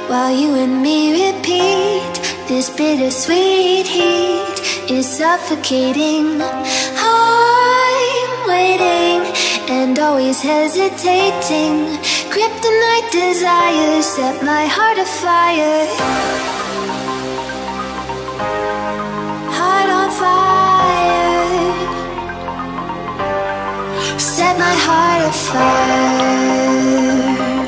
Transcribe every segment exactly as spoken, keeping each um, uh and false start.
while you and me repeat. This bittersweet heat is suffocating. I'm waiting and always hesitating. Kryptonite desires set my heart afire. Heart on fire. Set my heart afire.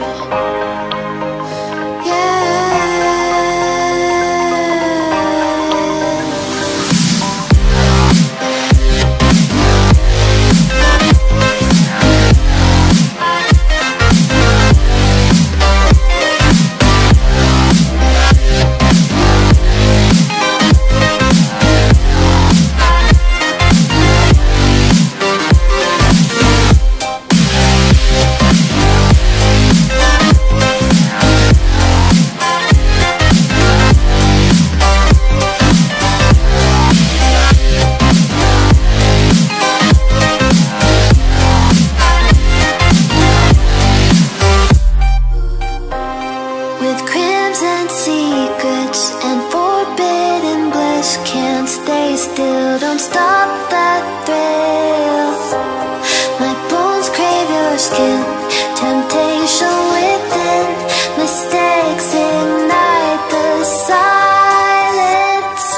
Don't stop that thrill. My bones crave your skin. Temptation within. Mistakes ignite the silence.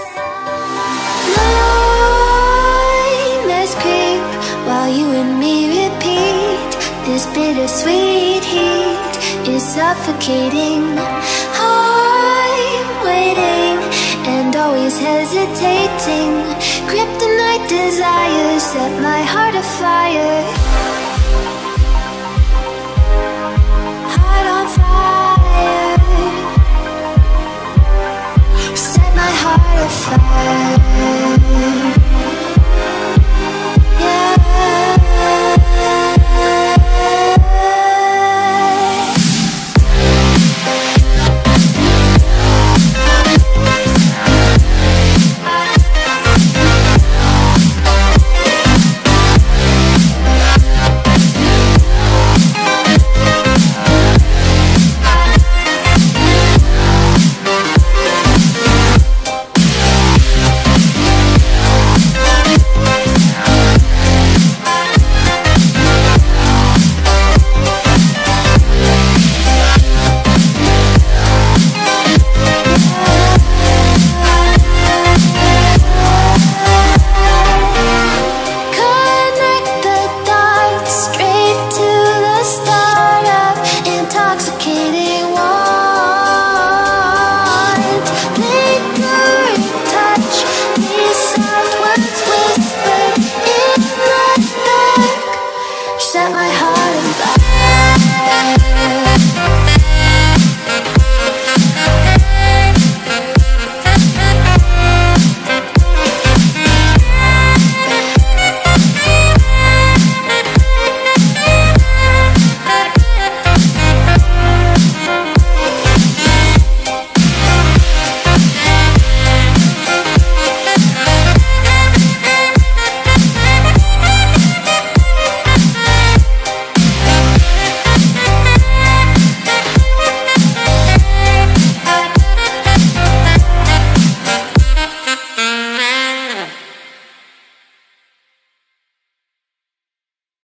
Nightmares creep while you and me repeat. This bittersweet heat is suffocating. I'm waiting and always hesitating. Kryptonite desires set my heart afire.